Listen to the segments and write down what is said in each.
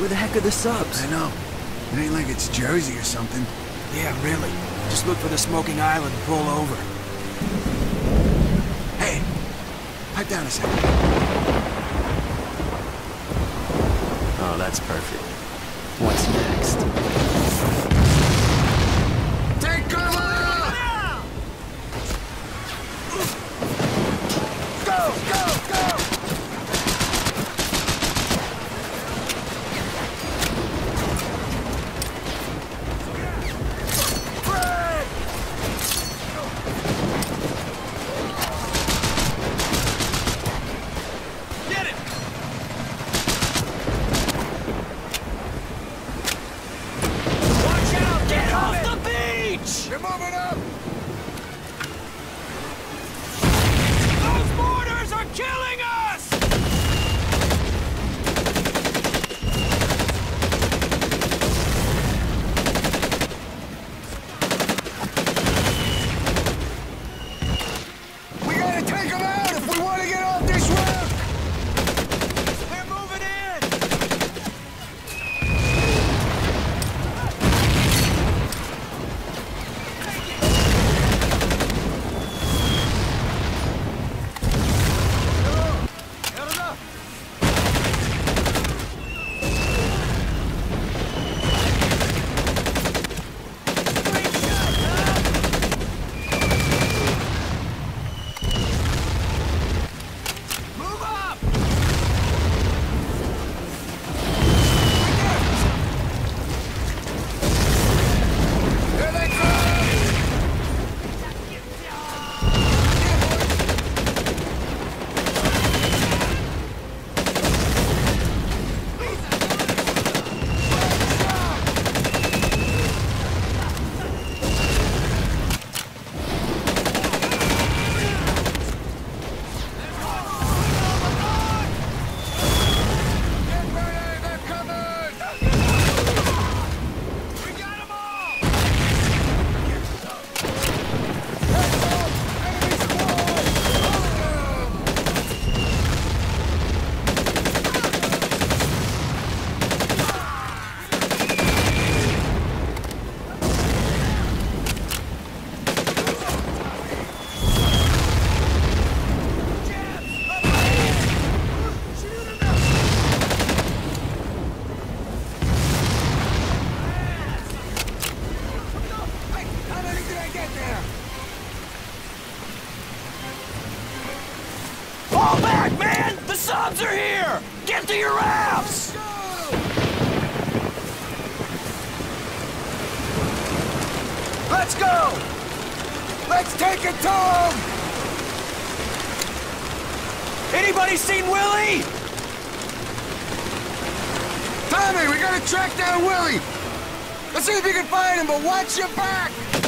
Where the heck are the subs? I know. It ain't like it's Jersey or something. Yeah, really. Just look for the smoking island and pull over. Hey, pipe down a second. Oh, that's perfect. What's next? Take cover! Go, go, go! You're moving up! Those mortars are killing us! We gotta take them out if we want to get off this road! They're moving in! Fall back, man! The subs are here! Get to your rafts! Let's go! Let's take it to them! Anybody seen Willie? Tommy, we gotta track down Willie! Let's see if you can find him, but watch your back!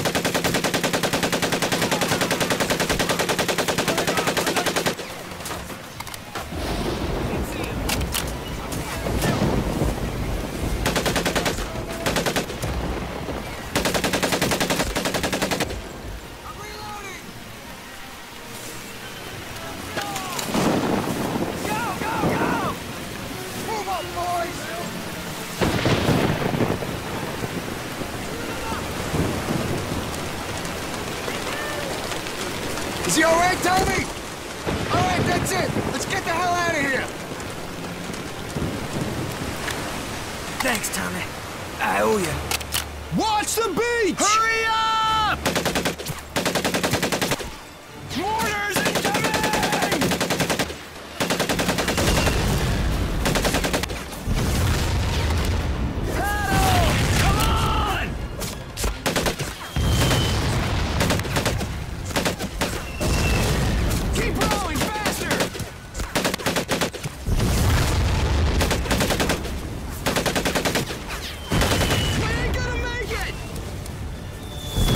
Is he all right, Tommy? All right, that's it. Let's get the hell out of here. Thanks, Tommy. I owe you. Watch the beach! Hurry up! Mortars incoming! Paddle! Come on! Keep rowing faster! We ain't gonna make it!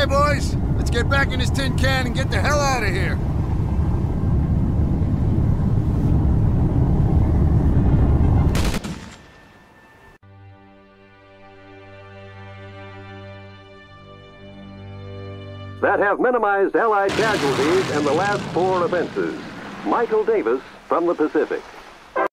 Okay, boys. Let's get back in this tin can and get the hell out of here. That have minimized Allied casualties in the last 4 offenses. Michael Davis from the Pacific.